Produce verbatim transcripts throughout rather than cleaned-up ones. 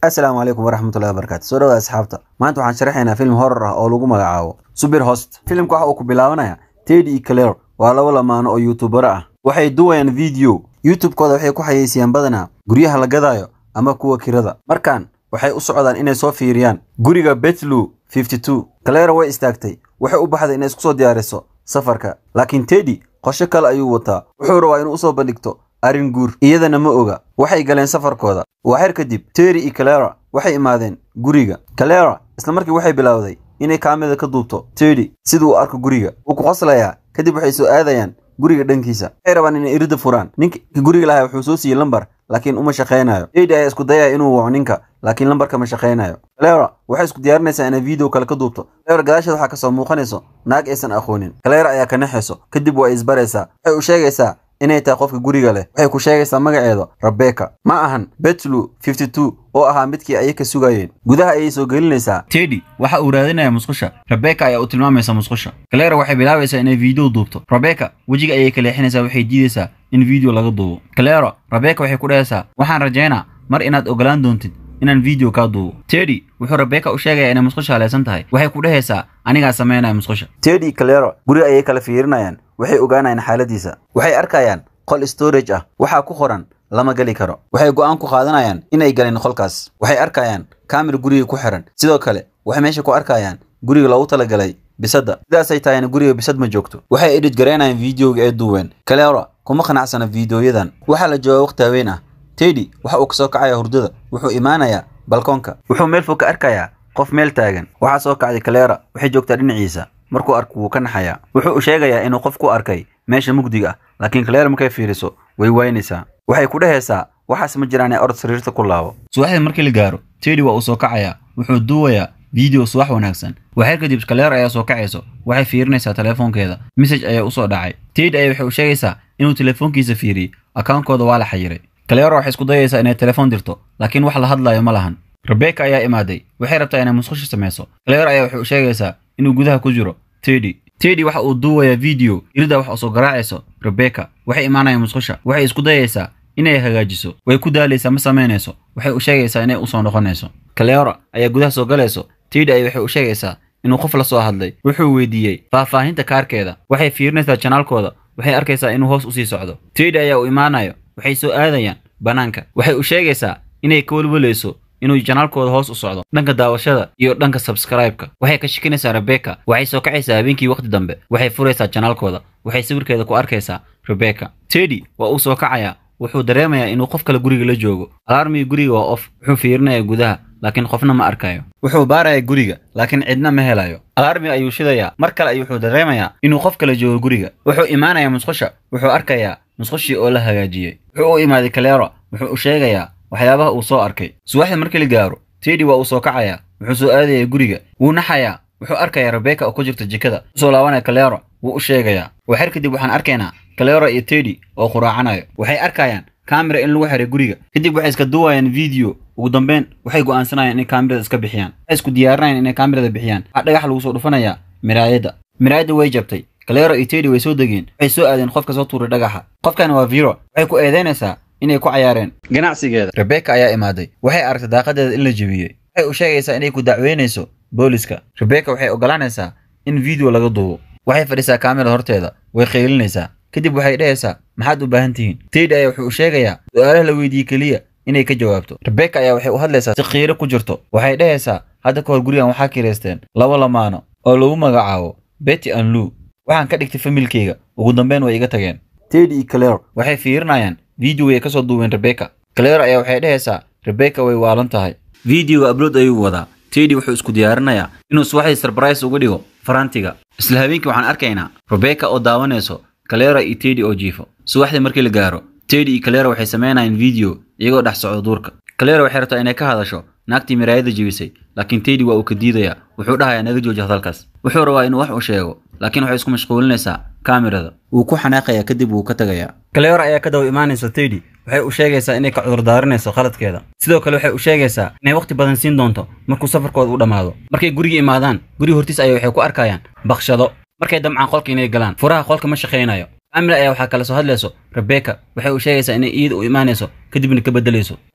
السلام عليكم ورحمة الله وبركاته. سو dhawaad asxaabta. Maanta waxaan sharaxaynaa film horror ah oo lagu magacaabo Superhost. Filmku waxa uu ku bilaabanayaa Teddy iyo Claire waa laba lamaano oo YouTuber ah. Waxay duwayaan video. YouTube-kooda waxay ku xayeysiiyaan badanaa guryaha la gadayo ama kuwa kirada. Markaan waxay u socdaan inay soo fiiriyaan guriga Bethlehem fifty-two. Claire way istaagtay. Waxay u baxday inay isku soo diyaariso safarka. Laakiin Teddy qorshe kale ayuu wataa. Wuxuu rabaa inuu soo bandhigto arin guur iyadana ma oga. Waxay galeen safarkooda. Waxay kadib Teddy iyo Claire waxay imaadeen guriga. Claire isla markii waxay bilowday inay kaamilada ka duubto Teddy sidoo uu arko guriga. Uu ku qoslayaa kadib waxay soo aadayaan guriga dhankiisa. Waxay rabaan inay irida furaan. Ninka guriga lahaa wuxuu soo siiyay lambar laakiin uma shaqeynayo. Teddy ayaa isku dayay inuu waco ninka laakiin lambarka ma shaqeynayo. Claire waxay isku diyaarinaysaa inay video kale ka duubto. Claire gadaasheeda waxa ka soo muuqanayso naag aysan aqoonin. Claire ayaa ka naxayso kadib way isbaraysaa. Waxay u sheegaysaa inay tahay qofka guriga leh. Waxay ku sheegaysaa magaceeda Rebecca ma ahan Bethlehem fifty-two oo ahaa midkii ay ka sugayeen. Gudaha ayay soo gelinaysaa. Teddy waxa uu raadinayaa musqusha. Rebecca ayaa u tilmaamaysa musqusha. Claire waxay bilaabaysaa inay video duubto. Rebecca wajiga ayay ka leexinaysaa waxay diidaysaa in video laga duubo. Claire Rebecca waxay ku dhahaysaa waxaan rajaynaa mar inaad ogolaan doontid inaan video ka duubo. Teddy wuxuu Rebecca u sheegayaa inay musqusha leesan tahay. Waxay ku dhahaysaa aniga sameynaa musqusha. Teddy Claire guriga ayay kala fiirinayaan. Waxay ogaanayaan xaaladiisa. Waxay arkayaan qol storage ah waxa ku qoran lama gali karo. Waxay go'aan ku qaadanayaan inay galeen qolkaas. Waxay arkayaan kaamir guriga ku xiran. Sidoo kale waxay meesha ku arkayaan guriga loogu tala galay bisada. Sidaas ay tahay in guriga bisad ma joogto. Waxay edit gareynayaan video-ga ee duwan. Claire kuma qanacsana video-yadan. Waxa la joogaa waqti haween ah. Teddy waxa uu ka soo kacay hurdada. Wuxuu imaanayaa balkoonka. Wuxuu meel fog ka arkayaa qof meel taagan. Waxa soo kacday Claire waxay joogtaa dhinaciisa. Markuu arko wuu ka naxayaa. Wuxuu u sheegayaa inuu qof ku arkay meesha mugdiga ah. Laakiin Claire markay fiiriso way waynaysaa. Waxay ku dhahaysaa waxaas ma jiraan orod sariirta ku laabo. Subaxdii markii la gaaro Teddy waa uu soo kacayaa. Wuxuu duubayaa video subax wanaagsan. Waxay kadib Claire ayaa soo kacayso. Waxay fiirinaysaa telefoonkeeda. Message ayaa u soo dhacay. Teddy ayaa waxay u sheegaysaa inuu telefoonkiisa fiiriyo. Account-kooda waa la xayiray. Claire waxay isku dayaysaa inay telefoon dirto laakiin wax la hadlayo ma lahan. Rebecca ayaa imaaday. Waxay rabtaa inay musqusha sameyso. Claire ayaa waxay u sheegaysaa inuu gudaha ku jiro Teddy. Teddy waxa uu duubayaa video irida wax soo garaacayso Rebecca. Waxay imaanayaan musqusha. Waxay isku dayaysaa inay hagaajiso. Way ku daalaysaa ma sameynayso. Waxay u sheegaysaa inay u soo noqonayso. Claire ayaa gudaha soo galayso. Teddy ayaa waxay u sheegaysaa inuu qof la soo hadlay. Wuxuu weydiiyay faahfaahinta kaarkeeda. Waxay fiirinaysaa channel-kooda. Waxay arkaysaa inuu hoos u sii socdo. Teddy ayaa u imaanayo. Waxay soo aadayaan banaanka. Waxay u sheegaysaa inay ka walwalayso inuu channel-kooda hoos u socdo dhanka daawashada iyo dhanka subscribe-ka. Waxay ka shakinaysaa Rebecca. Waxay soo kacaysaa habeenkii waqti dambe. Waxay furaysaa channel-kooda. Waxay sawirkeeda ku arkaysaa Rebecca. Teddy waa uu soo kacayaa. Wuxuu dareemayaa inuu qof kale guriga la joogo. Alarmii guriga waa off. Wuxuu fiirinayaa gudaha laakiin qofna ma arkayo. Wuxuu baarayaa guriga laakiin cidna ma helayo. Alarmii ayuu shidayaa. Mar kale ayuu wuxuu dareemayaa inuu qof kale joogo guriga. Wuxuu imaanayaa musqusha. Wuxuu arkayaa musqushii oo la hagaajiyay. Wuxuu u imaaday Claire. Wuxuu u sheegayaa waxyaabaha uu soo arkay. Subaxdii markii la gaaro Teddy waa uu soo kacayaa. Wuxuu soo aadayaa guriga. Wuu naxayaa. Wuxuu arkayaa Rebecca oo ku jirta jikada. Soo laabanaya Claire wuu u sheegayaa. Waxay kadib waxaan arkaynaa Claire iyo Teddy oo quraacanayo. Waxay arkayaan kaamira in lagu xiray guriga. Kadib waxay iska duwayaan video. Ugu dambeyn waxay go'aansanayaan inay kaamirada iska bixiyaan. Waxay isku diyaarinayaan inay kaamirada bixiyaan. Waxa dhagax lagu soo dhufanayaa miraayada. Miraayada way jabtay. Claire iyo Teddy way soo dageen. Waxay soo aadeen qofka soo tuuray dhagaxa. Qofkan waa Vero. Waxay ku eedeynaysaa inay ku cayaareen ganacsigeeda. Rebecca ayaa imaaday. Waxay aragtay daaqadeeda in la jabiyay. Waxay u sheegaysaa inay ku dacweynayso booliska. Rebecca waxay ogolaanaysaa in video laga duubo. Waxay fadhisaa kaamirada horteeda. Way qeylinaysaa. Kadib waxay dhahaysaa maxaad u baahan tihiin. Teddy ayaa wuxuu u sheegayaa su'aalaha la weydiiyay kaliya inay ka jawaabto. Rebecca ayaa waxay u hadlaysaa si qiiro ku jirto. Waxay dhahaysaa hadda ka hor gurigan waxaa kireysteen laba lamaano oo lagu magacaabo Betty and Lou. Waxaan ka dhigtay familkeyga. Ugu dambeyn way iga tageen. Teddy iyo Claire waxay fiirinayaan video way ka soo duubeen Rebecca. Claire ayaa waxay dhahaysaa Rebecca way waalan tahay. Video upload ayuu wadaa. Teddy wuxuu isku diyaarinayaa inuu subaxdii surprise uga dhigo farantiga. Isla habeenkii waxaan arkaynaa Rebecca oo daawanayso Claire iyo Teddy oo jiifo. Subaxdii markii la gaaro Teddy iyo Claire waxay sameynayaan video iyagoo dhex socdo duurka. Claire waxay rabtaa inay ka hadasho naagtii miraayada jibisay laakiin Teddy waa uu ka diidayaa. Wuxuu dhahayaa naga jooji hadalkaas. Wuxuu rabaa inuu wax u sheego laakiin waxay isku mashquulinaysaa kaamirada. Wuu ku xanaaqayaa kadib wuu ka tagayaa. Claire ayaa ka daw imaanaysa Teddy. Waxay u sheegaysaa inay ka cudur daarinayso qaladkeeda. Sidoo kale waxay u sheegaysaa inay waqti badan siin doonto markuu safarkooda u dhamaado. Markay guriga imaadaan guriga hortiisa ayay waxay ku arkayaan baqshado. Markay damcaan qolka inay galaan furaha qolka ma shaqeynayo. Amla ayaa waxa kala soo hadlayso Rebecca waxay u sheegaysaa inay iyada u imaanayso kadibna ka bedelayso.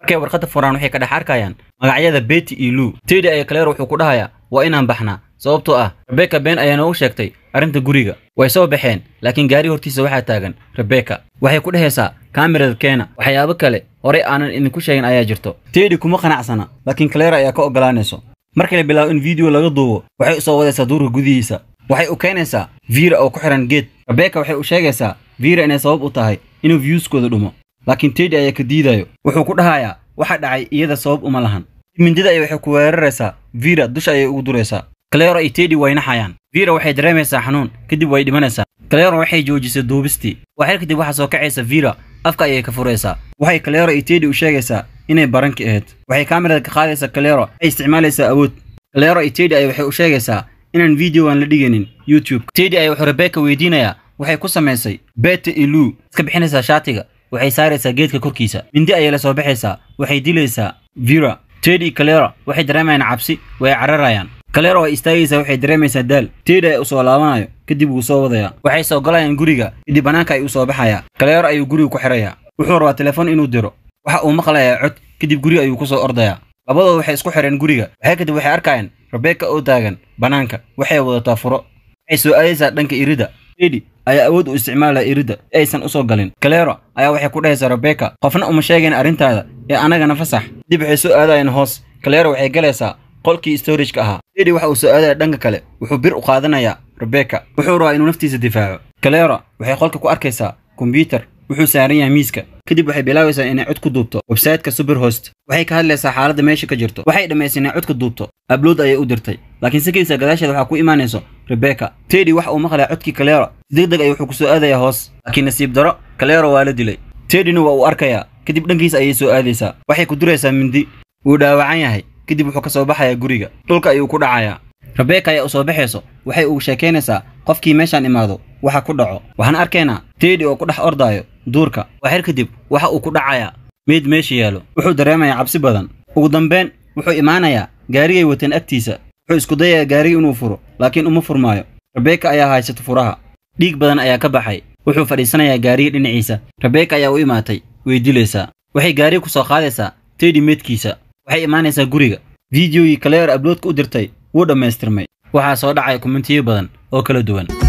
markay warqadda furaan waxay ka dhex arkayaan magacyada Betty iyo Lou. Teddy ayaa Claire wuxuu ku dhahayaa waa inaan baxnaa sababtoo ah Rebecca been ayaa noogu sheegtay arrinta guriga. Way soo baxeen laakiin gaari hortiisa waxaa taagan Rebecca. Waxay ku dhahaysaa kaamirada keena waxyaabo kale hore aanan idinku sheegin ayaa jirto. Teddy kuma qanacsana laakiin Claire ayaa ka ogolaanayso. markii la bilaabo in video laga duubo waxay u soo wadaysaa duurka gudihiisa. waxay u keenaysaa Vera oo ku xiran geed. Rebecca waxay u sheegaysaa Vera inay sabab u tahay inuu viewskooda dhumo laakiin Teddy ayaa ka diidayo. wuxuu ku dhahayaa waxa dhacay iyada sabab uma lahan. mindida ay waxay ku weeraraysaa Vera dusha ayay ugu duraysaa. Claire iyo Teddy way naxayaan. Vera waxay dareemaysaa xanuun kadib way dhimanaysaa. Claire waxay joojisay duubistii. waxay kadib waxa soo kacaysa Vera afka ayay ka furaysaa. waxay Claire iyo Teddy u sheegaysaa inay baranki ahayd. waxay kaamirada ka qaadaysaa Claire ay isticmaalaysaa awood. Claire iyo Teddy ay waxay u sheegaysaa inaan video aan la dhiganin YouTube. Teddy ay wuxuu Rebecca weydiinayaa waxay ku samaysay Betty iyo Lou iska bixinaysaa shaatiga. waxay saaraysaa geedka korkiisa. mindi ayay la soo baxaysaa. waxay dilaysaa Vera. Teddy iyo Claire waxay dareemayaan cabsi way cararayaan. Claire way istaagaysaa waxay dareemaysaa daal. Teddy ay u soo laabanayo kadib uu soo wadaya. waxay soo galayaan guriga kadib banaanka ay u soo baxaya. Claire ayuu guriga ku xirayaa. wuxuu rabaa telefoon inuu diro. waxa uu maqlayaa cod kadib guriga ayuu ku soo ordayaa. labadooda waxay isku xireen guriga. waxay kadib waxay arkayaan Rebecca oo taagan banaanka. waxay wadataa furo. waxay soo aadaysaa dhanka irida. Teddy ayaa awood u isticmaalaya irida si aysan u soo galin. Claire ayaa waxay ku dhahaysaa Rebecca qofna uma sheegin arrintaada ee anagana fasax. dib waxay soo aadayaan hoos. Claire waxay galaysaa qolkii storage-ka ahaa. Teddy waxa uu soo aadaya dhanka kale. wuxuu bir u qaadanayaa Rebecca. wuxuu rabaa inuu naftiisa difaaco. Claire waxay qolka ku arkaysaa computer. wuxuu saaran yahay miiska. kadib waxay bilaabaysaa inay cod ku duubto website-ka Superhost. waxay ka hadlaysaa xaaladda meesha ka jirto. waxay dhameysay inay cod ku duubto. upload ayay u dirtay. laakiin sakiisa gadaasheeda waxa ku imaanayso Rebecca. Teddy waxa uu maqlay codkii Claire. degdeg ay wuxuu ku soo aadayaa hoos. laakiin nasiib daro Claire waa la dilay. Teddy-na waa uu arkayaa. kadib dhankiisa ayay soo aadaysaa. waxay ku duraysaa mindi. wuu dhaawacan yahay. kadib wuxuu ka soo baxayaa guriga. dhulka ayuu ku dhacayaa. Rebecca ayaa u soo baxayso. waxay ugu sheekeynaysaa qofkii meeshaan imaado waxa ku dhaco. waxaan arkaynaa Teddy oo ku dhex ordaayo duurka. waxir kadib waxa uu ku dhacayaa meed meesha yaalo. wuxuu dareemayaa cabsi badan. ugu dambeyn wuxuu imaanayaa gaarigay wateen agtiisa. wuxuu isku dayayaa gaariga inuu furo laakiin uma furmaayo. Rebecca ayaa haysata furaha. dhiig badan ayaa ka baxay. wuxuu fadhiisanayaa gaariga dhinaciisa. Rebecca ayaa u imaatay way dilaysaa. waxay gaariga ku soo qaadaysaa Teddy meedkiisa. waxay imaanaysaa guriga. videogii Claire uploadka u dirtay wuu dhammaystirmay. waxaa soo dhacay kommentiyo badan oo kala duwan.